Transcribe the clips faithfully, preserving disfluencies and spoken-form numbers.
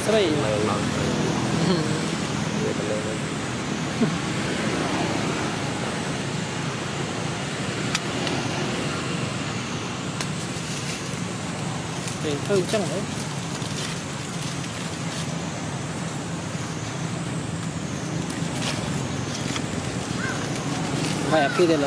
sao vậy để thôi chắc đấy vài khi đây là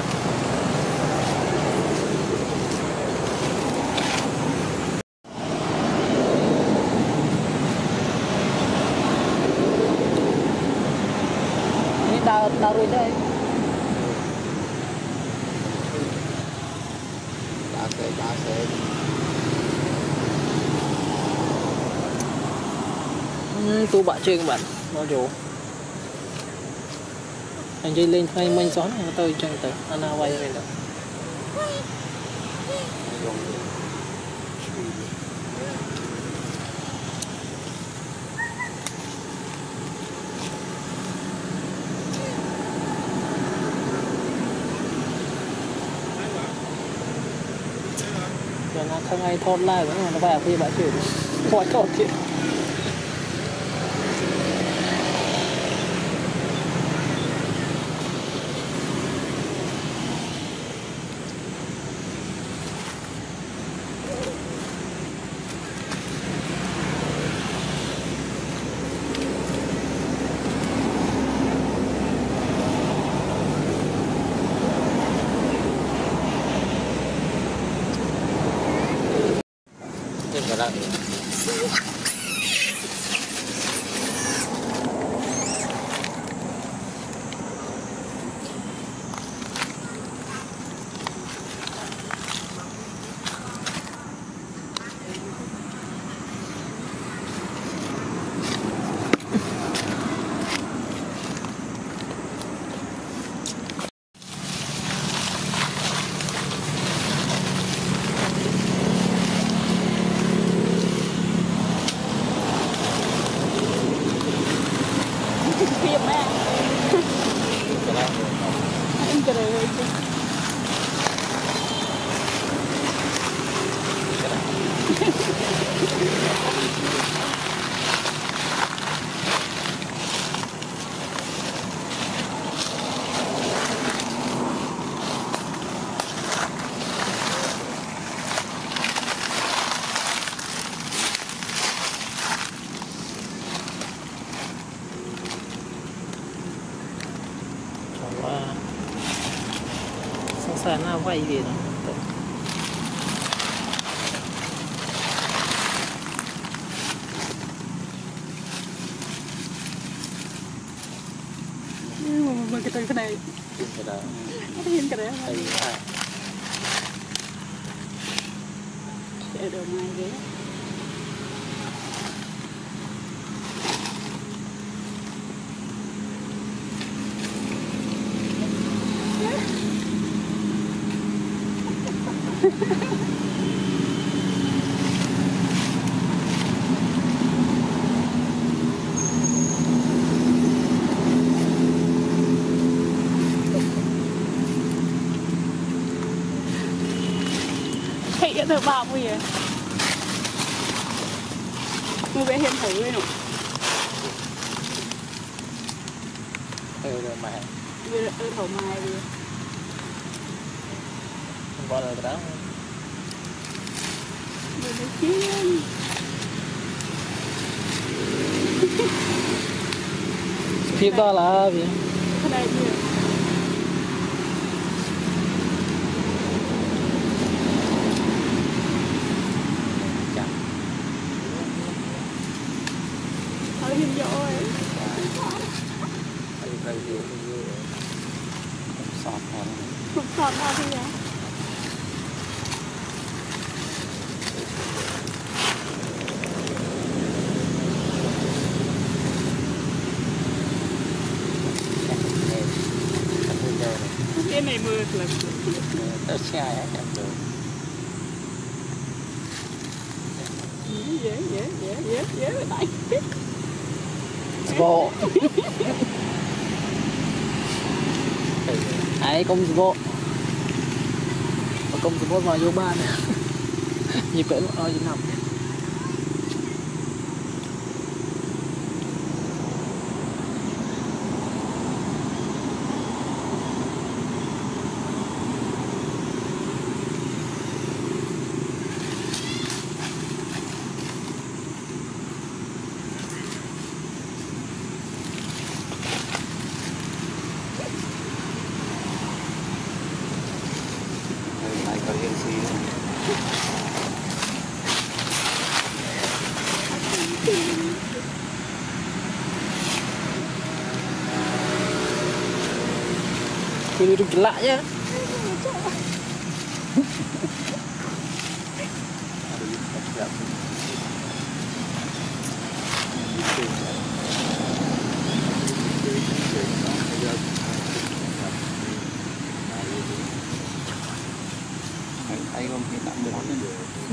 đào đào rồi đây đá xe đá xe tu bạ chơi các bạn nó rủ anh chơi lên thay mình xóa này tôi chẳng tới anh nào quay về đó nó không ai thốt lại nữa mà nó vào khi bạn chuyển khỏi thốt kia đó. Sana quay về rồi. Mà cái cái này cái đó cái cái đấy để đồ mai ghế được bao nhiêu vậy? Người bé hiện thử đây nè. Ừ, được mày. Người ừ, thổ mai đi. Không bỏ được đó. Người nó chiên. Phía đó là gì? Cái này gì? Nhìn vô ấy. Sọt thôi. Sọt thôi thì vậy. Cái này mưa là tao xe á chẳng được. Dễ dễ dễ dễ dễ tại. Bộ ấy công bộ công bộ mà vô ban nhịp cỡ nó nằm Này có yên xí thì đừng lạ nhá. Anh không hiện nặng món nữa.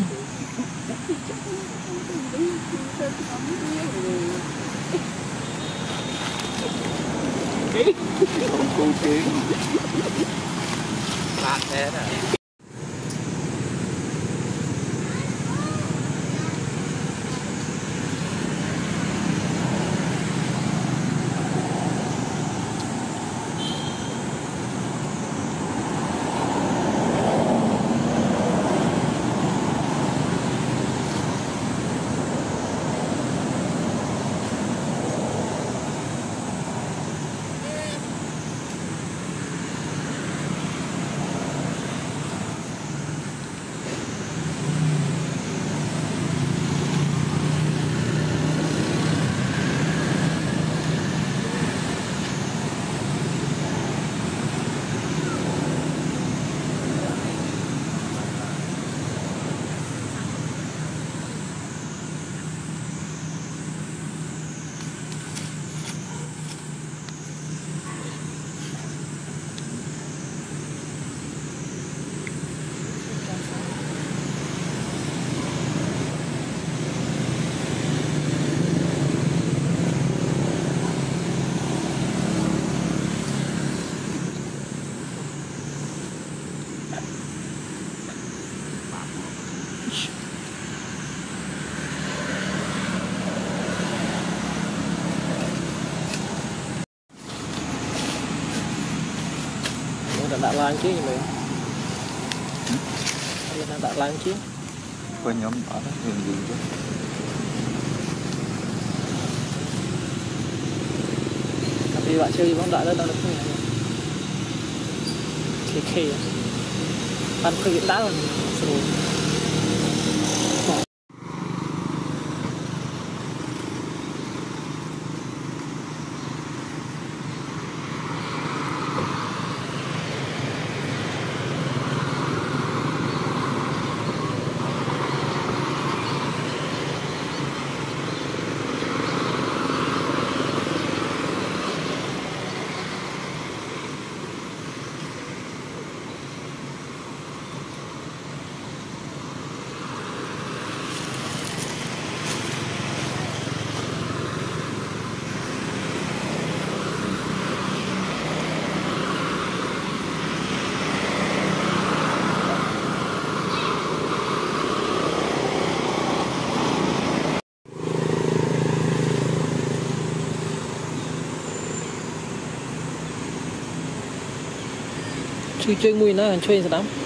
Không cố kính. Lạ thế này. Đã lan chứ mình đã, đã lan chứ có nhóm ở đó thường gì chứ vì bạn chơi bóng đá đó tao được không này thì khi bạn khơi đá rồi rồi chơi chơi mùi nó chơi sao lắm